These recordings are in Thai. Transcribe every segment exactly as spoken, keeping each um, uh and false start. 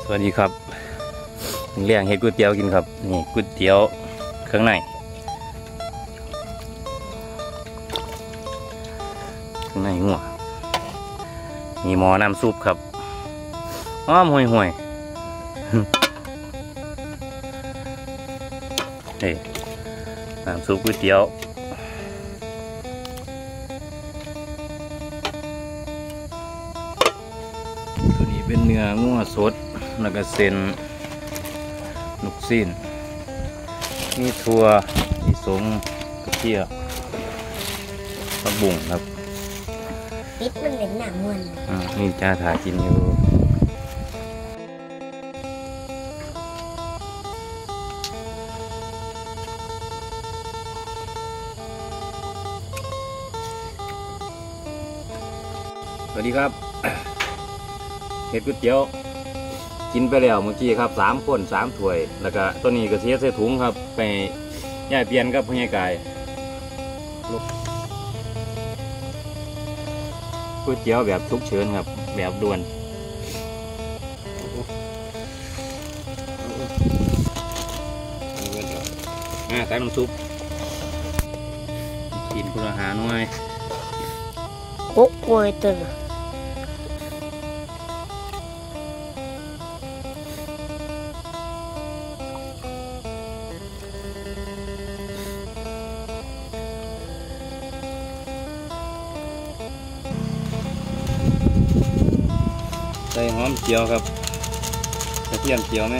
สวัสดีครับเลี้ยงเห็ดก๋วยเตี๋ยวกินครับนี่ก๋วยเตี๋ยวเครื่องในเครื่องในหัวมีหม้อน้ำซุปครับอ้อมห่วยห่วยเฮ้ยน้ำซุปก๋วยเตี๋ยวตัวนี้เป็นเนื้องัวสดแล้วก็เส้นลูกชิ้นมีถั่วมีสมกระเทียมผักบุ้งครับปิดมันเป็นหนังมันอ่านี่จ้าถ่ายกินอยู่สวัสดีครับเห็ดก๋วยเตี๋ยวกินไปแล้วเมื่อกี้ครับสามคนสามถ้วยแล้วก็ตัวนี้ก็เสียใส่ถุงครับไปย่ายเปลี่ยนกับพญากายก๋วยเตี๋ยวแบบทุกเชิญครับแบบด่วนอ่าใส่น้ำซุปกินคุณอาหารหน่อยโอ้โหตึงใส่หอมเจียวครับกระเทียมเจียวไหม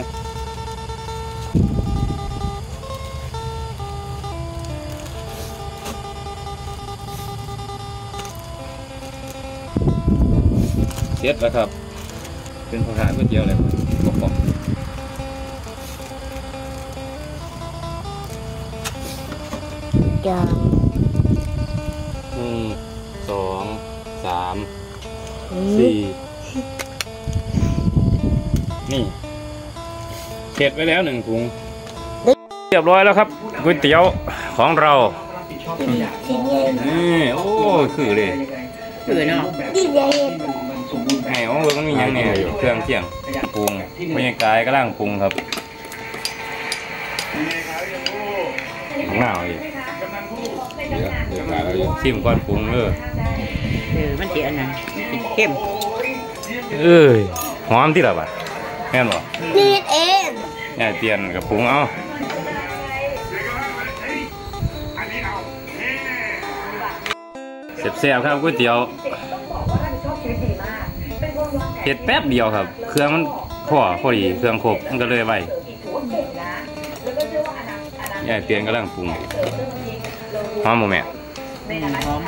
เสร็จแล้วครับเป็นผักหาก๋วยเตี๋ยวเลยบอกๆอย่างหนึ่งสองสามสี่นี่เสร็จไปแล้วหนึ่งถุงเรียบร้อยแล้วครับก๋วยเตี๋ยวของเรานี่โอ้คือเลยคือเนาะดีเลยไอ้โอ้มันมียังเนี่ยอยู่เครื่องเคียงปรุงบรรยากาศก็ร่างปรุงครับของหนาวอีกชิมก่อนปรุงเออเออมันเสียนะเข้มเอ้ยหอมที่ละบาทแม่นบ่นี่เองเนี่ยเตียนกับปรุงเอาแซ่บๆครับก๋วยเตี๋ยวเผ็ดแป๊บเดียวครับเครื่องมันพอพอดีเครื่องครบมันก็เลยไวเนี่ยเตียนก็ร่างปรุงหอมบ่แม่หอม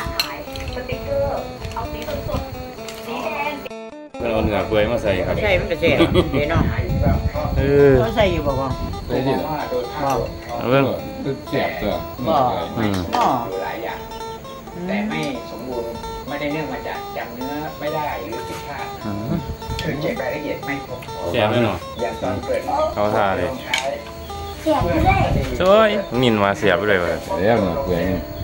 เอาเนื้อเปื่อยมาใส่ครับใช่มันจะเสียเดี๋ยวน้องเออเขาใส่อยู่บอกว่าใส่ดิบอกเรื่องเสียบตัวบอกบอกหลายอย่างแต่ไม่สมบูรณ์ไม่ได้เนื่องมาจากจำเนื้อไม่ได้หรือผิดพลาดคือเก็บรายละเอียดไม่ครบแซ่บเลยเนาะอย่างตอนเปิดเขาท่าเลยเสียบเลยช่วยนินมาเสียบไปเลยว่ะเรียกหน่อยเพื่อน